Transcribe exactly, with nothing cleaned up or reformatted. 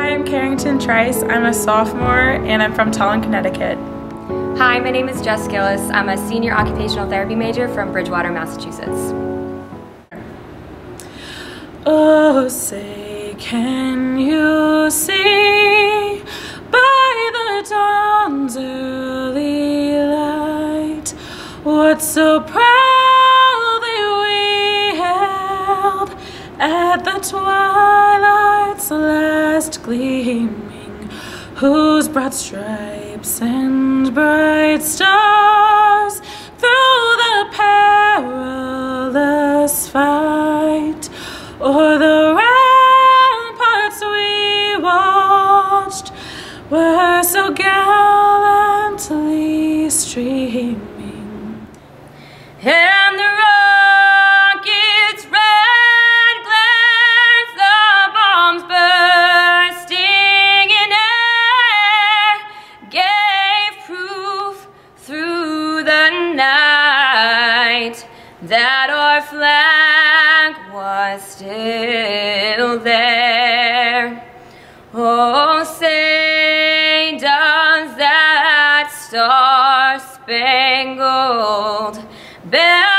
I'm Carrington Trice. I'm a sophomore and I'm from Tallinn, Connecticut. Hi, my name is Jess Gillis. I'm a senior occupational therapy major from Bridgewater, Massachusetts. Oh, say, can you see by the dawn's early light what so proudly we held at the twilight's last gleaming, whose broad stripes and bright stars through the perilous fight o'er the ramparts we watched were so gallantly streaming, and the rocket's red glares, the bombs bursting in air, gave proof through the night that our flag was still there. Oh, say, does that star-spangled banner